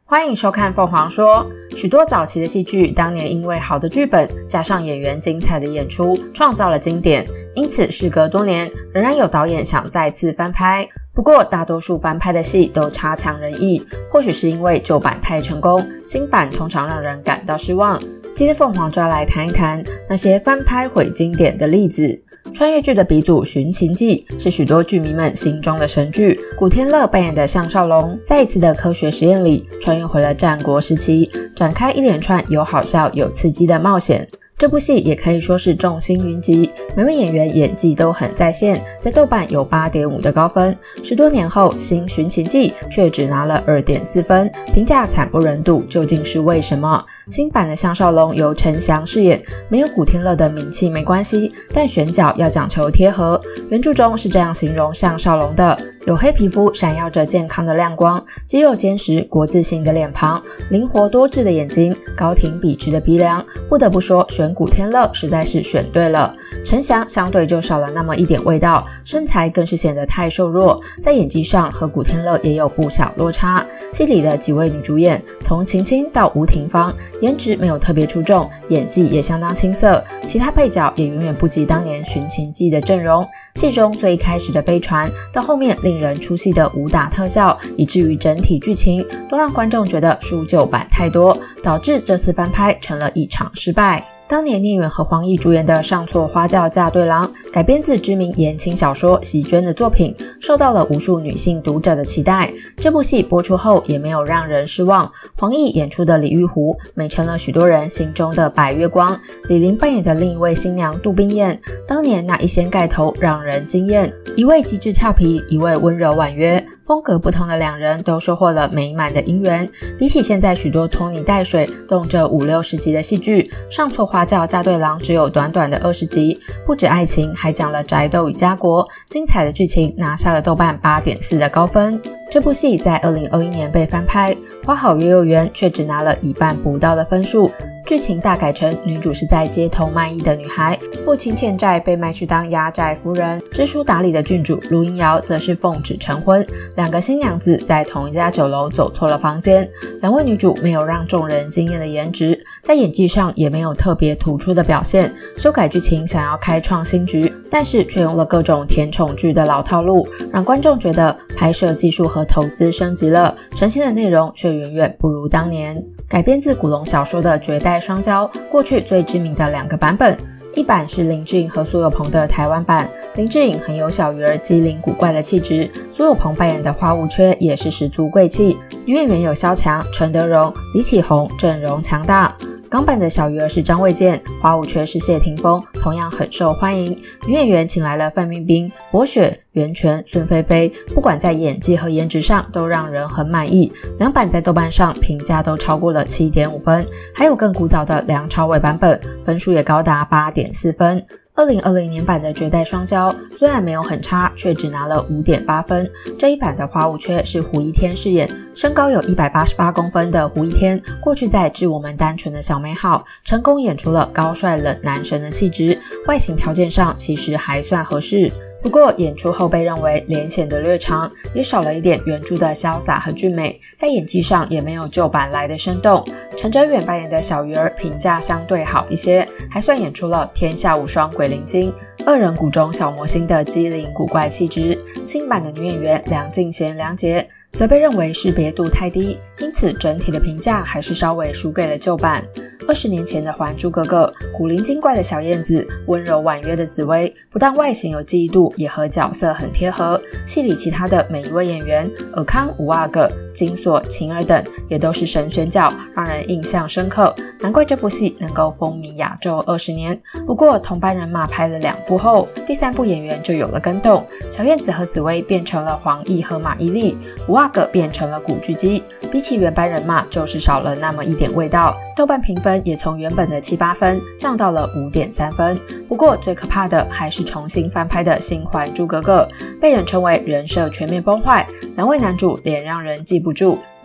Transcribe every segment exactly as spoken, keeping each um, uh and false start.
欢迎收看凤凰说。许多早期的戏剧当年因为好的剧本加上演员精彩的演出创造了经典，因此时隔多年仍然有导演想再次翻拍。不过大多数翻拍的戏都差强人意，或许是因为旧版太成功，新版通常让人感到失望。今天凤凰就要来谈一谈那些翻拍毁经典的例子。穿越剧的鼻祖《寻秦记》是许多剧迷们心中的神剧，古天乐扮演的项少龙在一次的科学实验里穿越回了战国时期，展开一连串有好笑有刺激的冒险。这部戏也可以说是众星云集，每位演员演技都很在线，在豆瓣有 八点五 的高分。十多年后，新《寻秦记》却只拿了 二点四 分，评价惨不忍睹，究竟是为什么？新版的项少龙由陈翔饰演，没有古天乐的名气没关系，但选角要讲求贴合。原著中是这样形容项少龙的：黝黑皮肤闪耀着健康的亮光，肌肉坚实国字形的脸庞，灵活多智的眼睛，高挺笔直的鼻梁。不得不说，选古天乐实在是选对了。陈翔相对就少了那么一点味道，身材更是显得太瘦弱，在演技上和古天乐也有不小落差。戏里的几位女主演，从秦青到吴廷芳，颜值没有特别出众，演技也相当青涩，其他配角也远远不及当年《寻秦记》的阵容。戏中最一开始的飞船，到后面令人出戏的武打特效，以至于整体剧情都让观众觉得输旧版太多，导致这次翻拍成了一场失败。当年聂远和黄奕主演的《上错花轿嫁对郎》改编自知名言情小说席绢的作品，受到了无数女性读者的期待。这部戏播出后也没有让人失望，黄奕演出的李玉湖美成了许多人心中的白月光，李玲扮演的另一位新娘杜冰雁，当年那一掀盖头让人惊艳，一位机智俏皮，一位温柔婉约。风格不同的两人都收获了美满的姻缘。比起现在许多拖泥带水动辄五六十集的戏剧，上错花轿嫁对郎只有短短的二十集，不止爱情，还讲了宅斗与家国，精彩的剧情拿下了豆瓣 八点四 的高分。这部戏在二零二一年被翻拍，花好月幼园却只拿了一半不到的分数。剧情大改成女主是在街头卖艺的女孩，父亲欠债被卖去当压寨夫人，知书达理的郡主陆英瑶则是奉旨成婚，两个新娘子在同一家酒楼走错了房间。两位女主没有让众人惊艳的颜值，在演技上也没有特别突出的表现，修改剧情想要开创新局，但是却用了各种甜宠剧的老套路，让观众觉得拍摄技术和投资升级了，呈现的内容却远远不如当年。改编自古龙小说的《绝代双骄》，过去最知名的两个版本，一版是林志颖和苏有朋的台湾版，林志颖很有小鱼儿机灵古怪的气质，苏有朋扮演的花无缺也是十足贵气。女演员有萧蔷、陈德容、李启红，阵容强大。港版的小鱼儿是张卫健，花无缺是谢霆锋，同样很受欢迎。女演员请来了范冰冰、博雪、袁泉、孙菲菲，不管在演技和颜值上都让人很满意。两版在豆瓣上评价都超过了 七点五 分，还有更古早的梁朝伟版本，分数也高达 八点四 分。二零二零年版的《绝代双骄》虽然没有很差，却只拿了 五点八 分。这一版的花无缺是胡一天饰演，身高有一百八十八公分的胡一天，过去在《致我们单纯的小美好》成功演出了高帅冷男神的气质，外形条件上其实还算合适。不过演出后被认为脸显得略长，也少了一点原著的潇洒和俊美，在演技上也没有旧版来的生动。陈哲远扮演的小鱼儿评价相对好一些，还算演出了天下无双鬼灵精，二人谷中小魔星的机灵古怪气质。新版的女演员梁静娴梁洁则被认为识别度太低，因此整体的评价还是稍微输给了旧版。二十年前的《还珠格格》，古灵精怪的小燕子，温柔婉约的紫薇，不但外形有记忆度，也和角色很贴合。戏里其他的每一位演员，尔康、五阿哥、金锁、晴儿等，也都是神选角，让人印象深刻。难怪这部戏能够风靡亚洲二十年。不过同班人马拍了两部后，第三部演员就有了更动，小燕子和紫薇变成了黄奕和马伊琍，五阿哥变成了古巨基，比起原班人马就是少了那么一点味道。豆瓣评分也从原本的七八分降到了 五点三 分。不过最可怕的还是重新翻拍的新《还珠格格》，被人称为人设全面崩坏，两位男主脸让人记不住，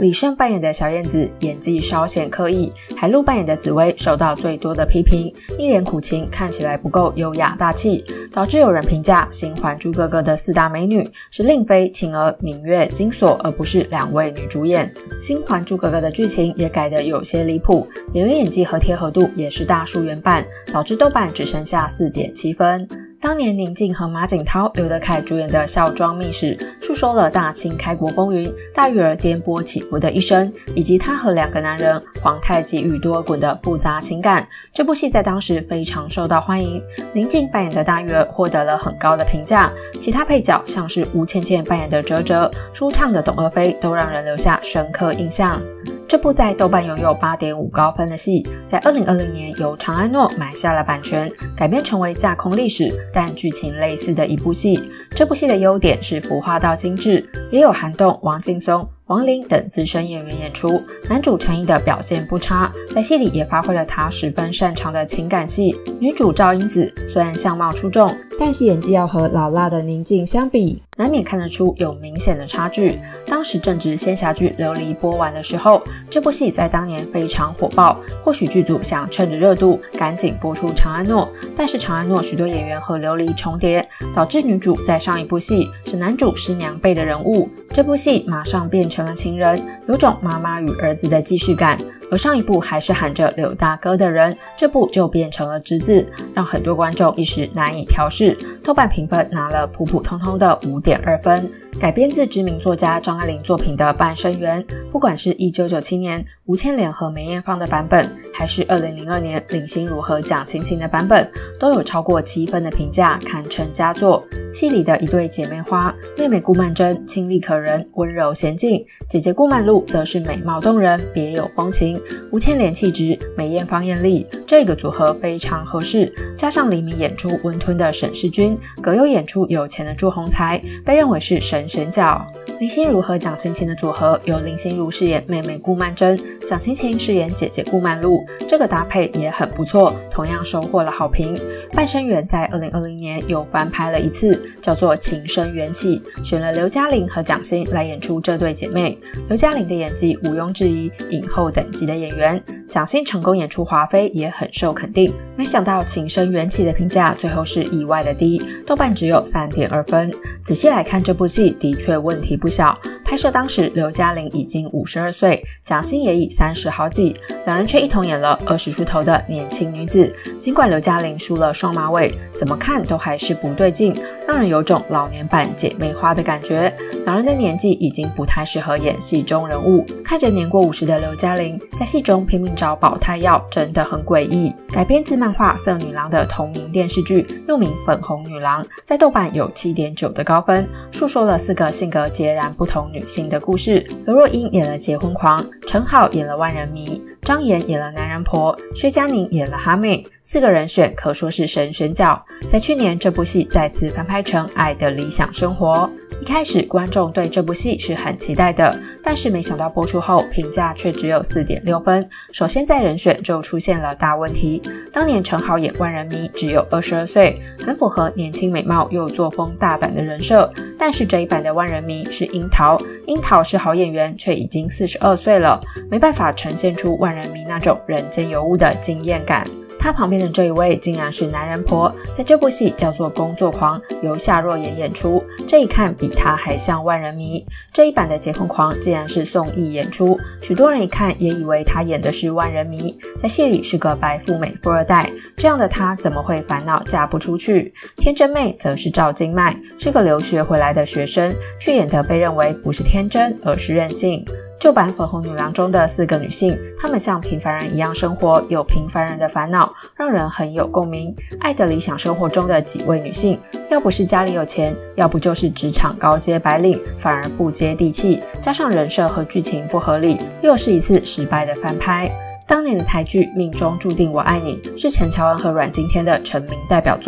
李晟扮演的小燕子演技稍显刻意，海陆扮演的紫薇受到最多的批评，一脸苦情，看起来不够优雅大气，导致有人评价新《还珠格格》的四大美女是令妃、晴儿、明月、金锁，而不是两位女主演。新《还珠格格》的剧情也改得有些离谱，演员演技和贴合度也是大数原版，导致豆瓣只剩下 四点七 分。当年宁静和马景涛、刘德凯主演的《孝庄秘史》述说了大清开国风云、大玉儿颠簸起伏的一生，以及她和两个男人皇太极与多尔衮的复杂情感。这部戏在当时非常受到欢迎，宁静扮演的大玉儿获得了很高的评价，其他配角像是吴倩倩扮演的哲哲、舒畅的董鄂妃都让人留下深刻印象。这部在豆瓣拥有 八点五 高分的戏，在二零二零年由长安诺买下了版权，改编成为架空历史但剧情类似的一部戏。这部戏的优点是服化道精致，也有韩栋、王劲松、王琳等资深演员演出，男主陈毅的表现不差，在戏里也发挥了他十分擅长的情感戏。女主赵英子虽然相貌出众，但是演技要和老辣的宁静相比，难免看得出有明显的差距。当时正值仙侠剧流离播完的时候，这部戏在当年非常火爆，或许剧组想趁着热度赶紧播出长安诺，但是长安诺许多演员和琉璃重叠，导致女主在上一部戏是男主师娘辈的人物，这部戏马上变成了情人，有种妈妈与儿子的既视感。而上一部还是喊着柳大哥的人，这部就变成了侄子，让很多观众一时难以调试。豆瓣评分拿了普普通通的 五点二 分。改编自知名作家张爱玲作品的《半生缘》，不管是一九九七年吴千莲和梅艳芳的版本，还是二零零二年林心如和蒋勤勤的版本，都有超过七分的评价，堪称佳作。戏里的一对姐妹花，妹妹顾曼桢清丽可人、温柔娴静，姐姐顾曼璐则是美貌动人、别有风情，吴千莲气质，梅艳芳艳丽，这个组合非常合适。加上黎明演出温吞的沈世钧，葛优演出有钱的祝鸿才，被认为是神选角。林心如和蒋勤勤的组合由林心如饰演妹妹顾曼桢，蒋勤勤饰演姐姐顾曼璐，这个搭配也很不错，同样收获了好评。半生缘在二零二零年又翻拍了一次，叫做《情深缘起》，选了刘嘉玲和蒋欣来演出这对姐妹。刘嘉玲的演技毋庸置疑，影后等级的演员。蒋欣成功演出华妃也很受肯定。没想到《情深缘起》的评价最后是意外的低，豆瓣只有 三点二 分。仔细来看这部戏的确问题不小，拍摄当时刘嘉玲已经五十二岁，蒋欣也已三十好几，两人却一同演了二十出头的年轻女子。尽管刘嘉玲梳了双马尾，怎么看都还是不对劲，让人有种老年版姐妹花的感觉。两人的年纪已经不太适合演戏中人物，看着年过五十的刘嘉玲在戏中拼命找保胎药，真的很诡异。改编自漫画《色女郎》的同名电视剧，又名《粉红女郎》，在豆瓣有 七点九 的高分，述说了四个性格截然不同女性的故事。刘若英演了结婚狂，陈好演了万人迷，张妍演了男人婆，薛佳凝演了哈妹，四个人选可说是神选角。在去年，这部戏再次翻拍成《爱的理想生活》。一开始观众对这部戏是很期待的，但是没想到播出后评价却只有 四点六 分。首先在人选就出现了大问题，当年陈好演万人迷只有二十二岁，很符合年轻美貌又作风大胆的人设，但是这一版的万人迷是樱桃，樱桃是好演员，却已经四十二岁了，没办法呈现出万人迷那种人间尤物的惊艳感。他旁边的这一位竟然是男人婆，在这部戏叫做工作狂，由夏若妍演出，这一看比他还像万人迷。这一版的结婚狂竟然是宋轶演出，许多人一看也以为他演的是万人迷，在戏里是个白富美富二代，这样的他怎么会烦恼嫁不出去？天真妹则是赵今麦，是个留学回来的学生，却演得被认为不是天真而是任性。旧版《粉红女郎》中的四个女性，她们像平凡人一样生活，有平凡人的烦恼，让人很有共鸣。爱的理想生活中的几位女性，要不是家里有钱，要不就是职场高阶白领，反而不接地气，加上人设和剧情不合理，又是一次失败的翻拍。当年的台剧《命中注定我爱你》是陈乔恩和阮经天的成名代表作，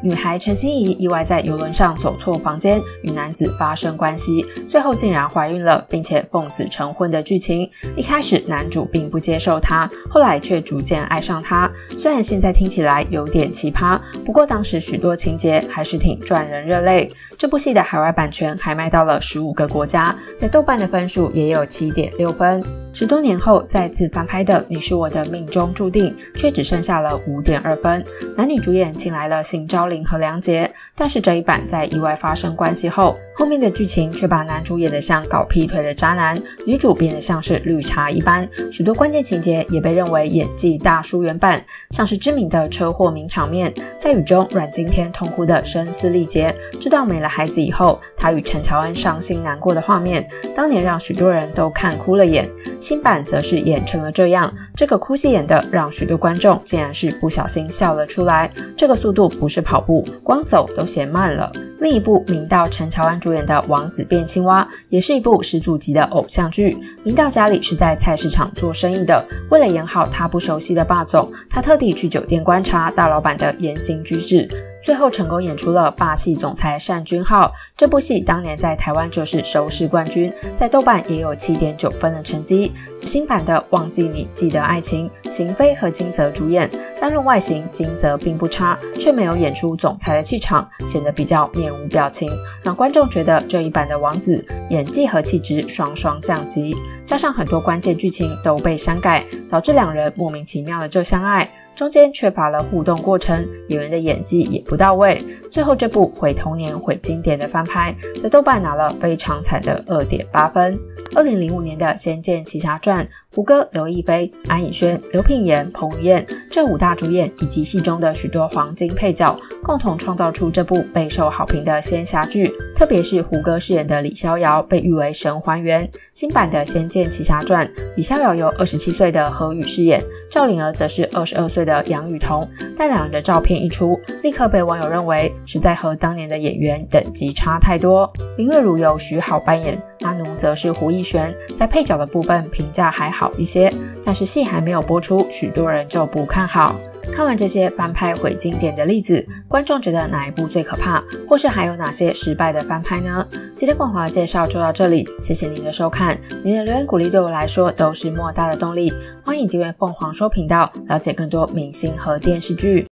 女孩陈心怡意外在邮轮上走错房间，与男子发生关系，最后竟然怀孕了，并且奉子成婚的剧情。一开始男主并不接受她，后来却逐渐爱上她。虽然现在听起来有点奇葩，不过当时许多情节还是挺赚人热泪。这部戏的海外版权还卖到了十五个国家，在豆瓣的分数也有 七点六分。十多年后再次翻拍的《你是我的命中注定》却只剩下了 五点二分。男女主演请来了邢昭林和梁洁，但是这一版在意外发生关系后，后面的剧情却把男主演得像搞劈腿的渣男，女主变得像是绿茶一般，许多关键情节也被认为演技大输原版，像是知名的车祸名场面，在雨中阮经天痛哭的声嘶力竭，知道没了孩子以后，他与陈乔恩伤心难过的画面，当年让许多人都看哭了眼。新版则是演成了这样，这个哭戏演的让许多观众竟然是不小心笑了出来，这个速度不是跑步，光走都嫌慢了。另一部明道陈乔恩主演的《王子变青蛙》也是一部始祖级的偶像剧。明道家里是在菜市场做生意的，为了演好他不熟悉的霸总，他特地去酒店观察大老板的言行举止，最后成功演出了霸气总裁单君浩。这部戏当年在台湾就是收视冠军，在豆瓣也有 七点九分的成绩。新版的《忘记你记得爱情》，邢菲和金泽主演，单论外形，金泽并不差，却没有演出总裁的气场，显得比较面无表情，让观众觉得这一版的王子演技和气质双双降级，加上很多关键剧情都被删改，导致两人莫名其妙的就相爱，中间缺乏了互动过程，演员的演技也不到位，最后这部毁童年毁经典的翻拍，在豆瓣拿了非常惨的 二点八分。二零零五年的《仙剑奇侠传》，胡歌、刘亦菲、安以轩、刘品言、彭于晏这五大主演以及戏中的许多黄金配角，共同创造出这部备受好评的仙侠剧。特别是胡歌饰演的李逍遥被誉为神还原。新版的《仙剑奇侠传》，李逍遥由二十七岁的何宇饰演，赵灵儿则是二十二岁的杨雨桐。但两人的照片一出，立刻被网友认为实在和当年的演员等级差太多。林月如由徐好扮演，阿奴则是胡一璇，在配角的部分评价还好一些，但是戏还没有播出，许多人就不看好。看完这些翻拍毁经典的例子，观众觉得哪一部最可怕，或是还有哪些失败的翻拍呢？今天光华的介绍就到这里，谢谢您的收看，您的留言鼓励对我来说都是莫大的动力，欢迎订阅凤凰说频道，了解更多明星和电视剧。